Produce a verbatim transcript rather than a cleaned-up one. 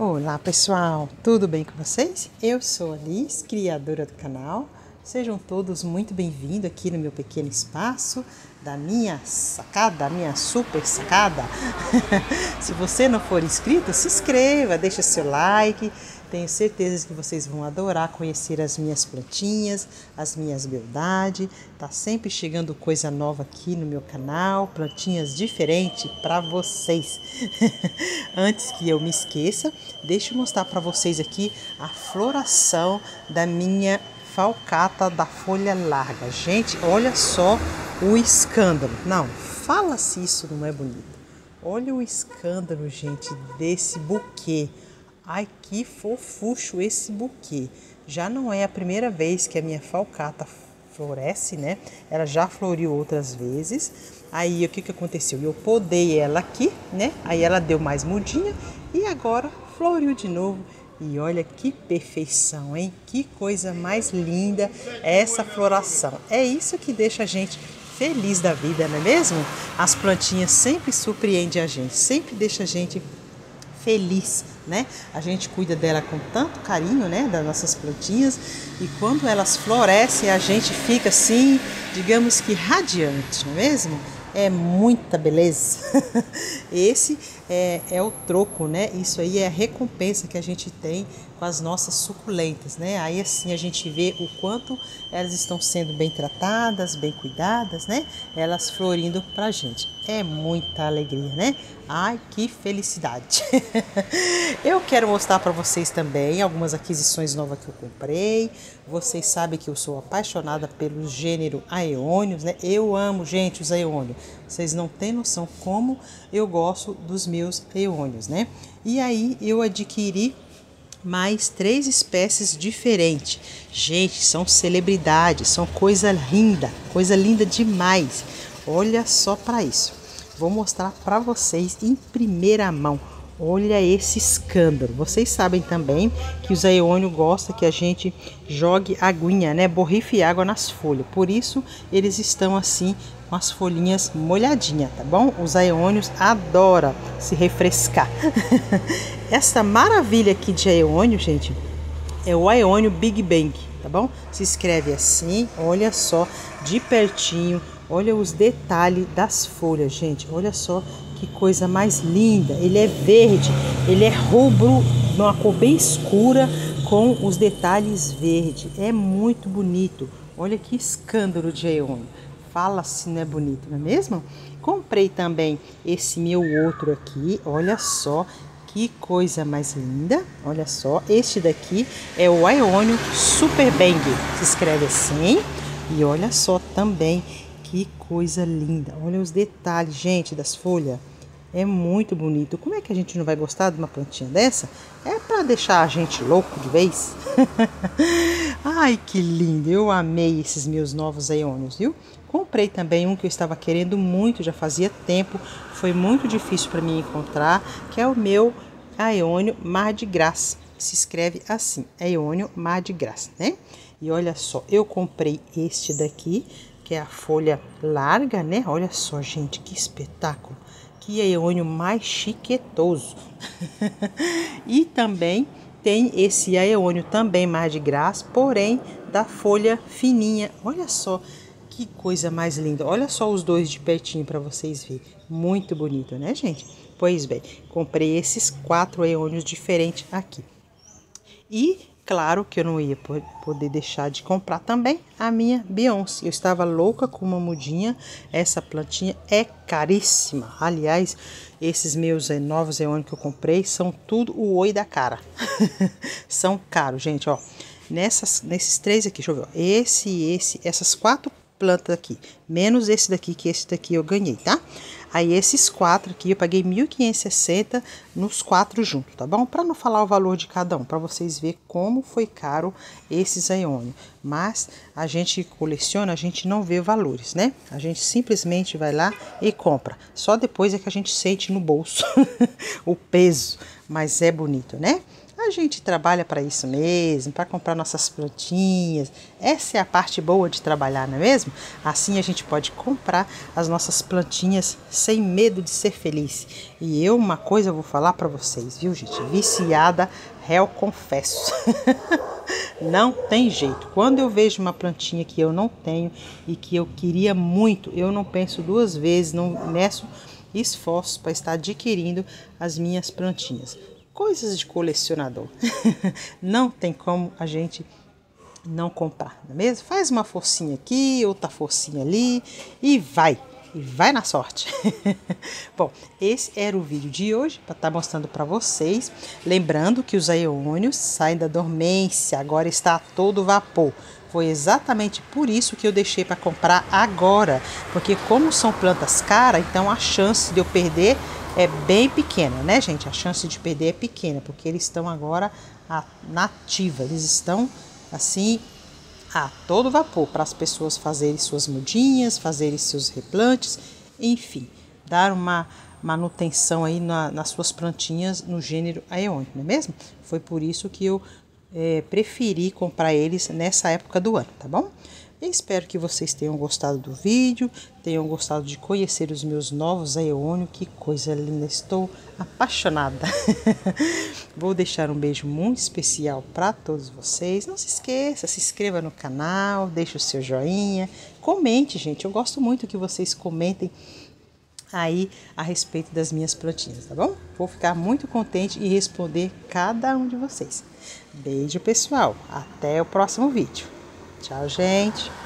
Olá pessoal, tudo bem com vocês? Eu sou a Liz, criadora do canal. Sejam todos muito bem-vindos aqui no meu pequeno espaço da minha sacada, da minha super sacada. Se você não for inscrito, se inscreva, deixa seu like. Tenho certeza que vocês vão adorar conhecer as minhas plantinhas, as minhas beldades. Tá sempre chegando coisa nova aqui no meu canal, plantinhas diferentes para vocês. Antes que eu me esqueça, deixa eu mostrar para vocês aqui a floração da minha falcata da folha larga. Gente, olha só o escândalo. Não, fala se isso não é bonito. Olha o escândalo, gente, desse buquê. Ai, que fofucho esse buquê. Já não é a primeira vez que a minha falcata floresce, né? Ela já floriu outras vezes. Aí, o que que aconteceu? Eu podei ela aqui, né? Aí ela deu mais mudinha e agora floriu de novo. E olha que perfeição, hein? Que coisa mais linda essa floração. É isso que deixa a gente feliz da vida, não é mesmo? As plantinhas sempre surpreendem a gente, sempre deixa a gente feliz, né? A gente cuida dela com tanto carinho, né? Das nossas plantinhas, e quando elas florescem a gente fica assim, digamos que radiante, não é mesmo? É muita beleza. Esse é, é o troco, né? Isso aí é a recompensa que a gente tem com as nossas suculentas, né? Aí assim a gente vê o quanto elas estão sendo bem tratadas, bem cuidadas, né? Elas florindo pra gente. É muita alegria, né? Ai, que felicidade. Eu quero mostrar para vocês também algumas aquisições novas que eu comprei. Vocês sabem que eu sou apaixonada pelo gênero aeônios, né? Eu amo, gente, os aeônios. Vocês não têm noção como eu gosto dos meus aeônios, né? E aí eu adquiri mais três espécies diferentes. Gente, são celebridades, são coisa linda, coisa linda demais. Olha só para isso. Vou mostrar para vocês em primeira mão. Olha esse escândalo. Vocês sabem também que os aeônios gostam que a gente jogue aguinha, né? Borrife água nas folhas. Por isso eles estão assim com as folhinhas molhadinhas, tá bom? Os aeônios adoram se refrescar. Essa maravilha aqui de aeônio, gente, é o aeônio Big Bang, tá bom? Se escreve assim, olha só, de pertinho. Olha os detalhes das folhas, gente. Olha só que coisa mais linda. Ele é verde, ele é rubro, numa cor bem escura, com os detalhes verde. É muito bonito. Olha que escândalo de aeônio. Fala se não é bonito, não é mesmo? Comprei também esse meu outro aqui. Olha só que coisa mais linda. Olha só, este daqui é o aeônio Super Bang. Se escreve assim. E olha só também que coisa linda. Olha os detalhes, gente, das folhas. É muito bonito. Como é que a gente não vai gostar de uma plantinha dessa? É para deixar a gente louco de vez. Ai, que lindo. Eu amei esses meus novos aeônios, viu? Comprei também um que eu estava querendo muito, já fazia tempo. Foi muito difícil para mim encontrar, que é o meu aeônio Mar de Graça. Se escreve assim, aeônio Mar de Graça, né? E olha só, eu comprei este daqui, que é a folha larga, né? Olha só, gente, que espetáculo. Que aeônio mais chiquetoso. E também tem esse aeônio também mais de graça, porém da folha fininha. Olha só que coisa mais linda. Olha só os dois de pertinho para vocês verem. Muito bonito, né, gente? Pois bem, comprei esses quatro aeônios diferentes aqui. E claro que eu não ia poder deixar de comprar também a minha Beyoncé. Eu estava louca com uma mudinha. Essa plantinha é caríssima. Aliás, esses meus novos aeônios que eu comprei são tudo o oi da cara. São caros, gente, ó. Nessas, nesses três aqui, deixa eu ver, ó. Esse, esse, essas quatro plantas aqui, menos esse daqui, que esse daqui eu ganhei, tá? Aí esses quatro aqui eu paguei mil quinhentos e sessenta nos quatro juntos, tá bom? Para não falar o valor de cada um, para vocês verem como foi caro esses aeônios. Mas a gente coleciona, a gente não vê valores, né? A gente simplesmente vai lá e compra. Só depois é que a gente sente no bolso o peso, mas é bonito, né? A gente trabalha para isso mesmo, para comprar nossas plantinhas. Essa é a parte boa de trabalhar, não é mesmo? Assim a gente pode comprar as nossas plantinhas sem medo de ser feliz. E eu, uma coisa eu vou falar para vocês, viu, gente? Viciada, réu confesso. Não tem jeito. Quando eu vejo uma plantinha que eu não tenho e que eu queria muito, eu não penso duas vezes, não meço esforços para estar adquirindo as minhas plantinhas. Coisas de colecionador. Não tem como a gente não comprar, não é mesmo? Faz uma forcinha aqui, outra forcinha ali e vai. E vai na sorte. Bom, esse era o vídeo de hoje para estar mostrando para vocês. Lembrando que os aeônios saem da dormência, agora está a todo vapor. Foi exatamente por isso que eu deixei para comprar agora. Porque como são plantas caras, então a chance de eu perder é bem pequena, né, gente? A chance de perder é pequena, porque eles estão agora na ativa. Eles estão, assim, a todo vapor para as pessoas fazerem suas mudinhas, fazerem seus replantes, enfim, dar uma manutenção aí na, nas suas plantinhas no gênero aeônico, não é mesmo? Foi por isso que eu é, preferi comprar eles nessa época do ano, tá bom? Eu espero que vocês tenham gostado do vídeo, tenham gostado de conhecer os meus novos aeônios. Que coisa linda, estou apaixonada. Vou deixar um beijo muito especial para todos vocês. Não se esqueça, se inscreva no canal, deixe o seu joinha, comente, gente. Eu gosto muito que vocês comentem aí a respeito das minhas plantinhas, tá bom? Vou ficar muito contente em responder cada um de vocês. Beijo, pessoal. Até o próximo vídeo. Tchau, gente.